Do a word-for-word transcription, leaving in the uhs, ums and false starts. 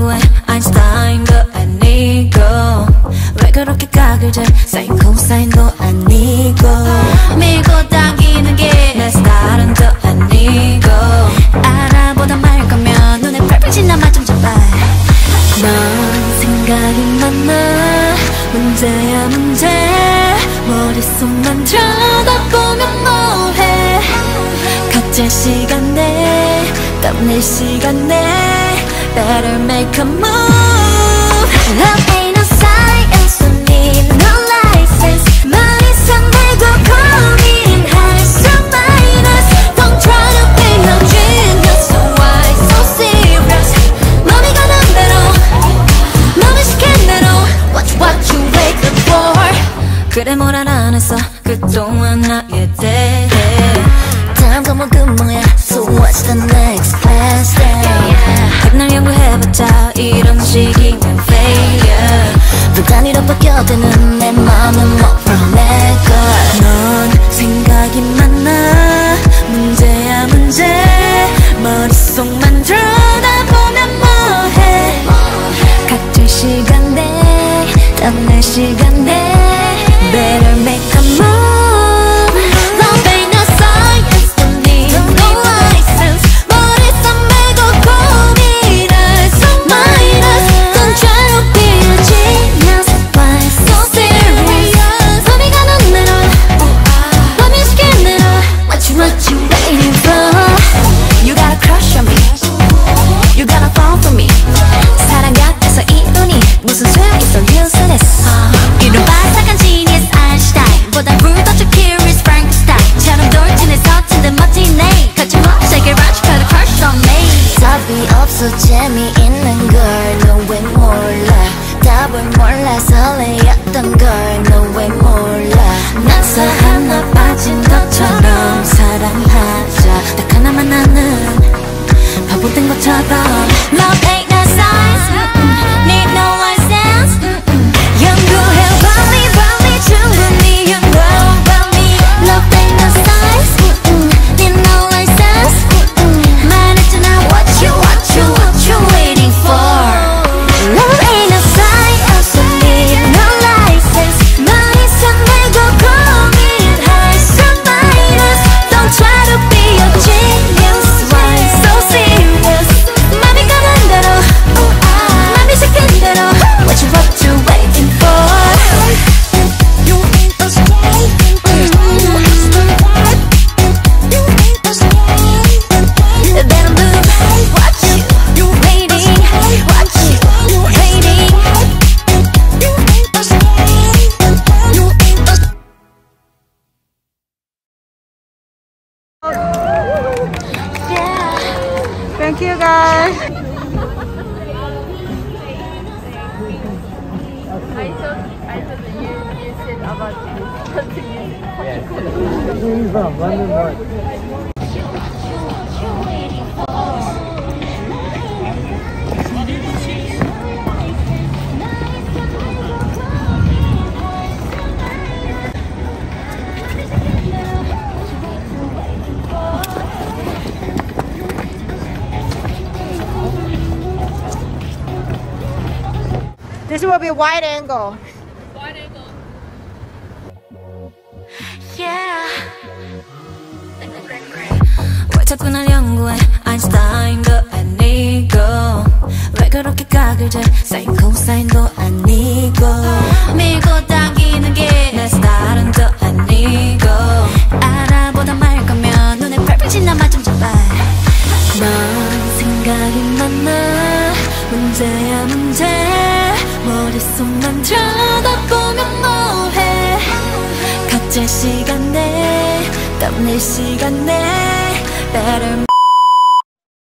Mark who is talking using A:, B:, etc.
A: 연구해 아인슈타인도 아니고 왜 그렇게 각을 재 사인 코사인도 아니고 밀고 당기는 게 내 스타일은 또 아니고 알아보다 말 거면 눈에 펄펄 나만 좀 잡아 넌 생각이 많아 문제야 문제 머릿속만 쳐다보면 뭐해 각자 시간에 땀낼 시간에 Better make a move Love ain't no science We need no license 머리선 내고 고민할 수 minus Don't try to be a genius So why so serious 맘이 가는 대로 맘이 시킨 대로 Watch what you waiting for 그래 뭘 안 했어 그동안 나에 대해 다음 건 뭐 그 뭐야 So what's the next best thing 백날 연구해봤자 이런 식이면 failure 또 단위로 바뀌어드는 내 맘은 뭐 from 내걸 넌 생각이 많아 문제야 문제 머릿속만 들여다보면 뭐해 각자 시간에 땀낼 시간에 Better make a move Love ain't no science We need no license 머릿속 메고 고민할 수 minus Don't try to be a genius Why so serious 맘이 가는 대로 맘이 시킨 대로 What you what you waiting for You got a crush on me You gotta fall for me 사랑 같아서 이 운이 무슨 소용있어 useless 이런 바삭한 genius 아인슈타인 보다 불더주 curious Frankenstein처럼 돌진해 서툰 멋지네 거침없이 garage cut a crush on me 답이 없어 재미있는 걸 너 왜 몰라 답을 몰라 설레였던 걸 너 왜 몰라 난서 하나 빠진 것처럼 사랑하자 딱 하나만 아는 바보 된 것처럼 Love ain't no science Need no license 연구해 빨리 빨리 충분히 연구해 빨리 Love ain't no science Need no license 말했잖아 what you what you what you waiting for Love ain't no science Need no license 머릿속 내고 고민할 수 minus Don't try to be a genius Why so serious 맘이 가는 대로 맘이 시킨 대로 What you what you waiting for You ain't the same You ain't the right You ain't the same Better move Watch you You waiting Watch you waiting You ain't the same You ain't the
B: Thank you guys.
C: I thought I thought that you you said about something you
D: Where are you from? London, what?
B: This will be wide angle.
C: wide angle.
A: Yeah. 왜 자꾸 날 연구해 아인슈타인도 아니고 왜 그렇게 각을 재 사인 코사인도 아니고 밀고 당기는 게 내 스타일은 또 아니고 알아보다 말 거면 눈에 펄펄 나만 좀 잡아 넌 생각이 많아 문제야 문제 머릿속만 쳐다보면 뭐해 각자 시간에 땀낼 시간에 Better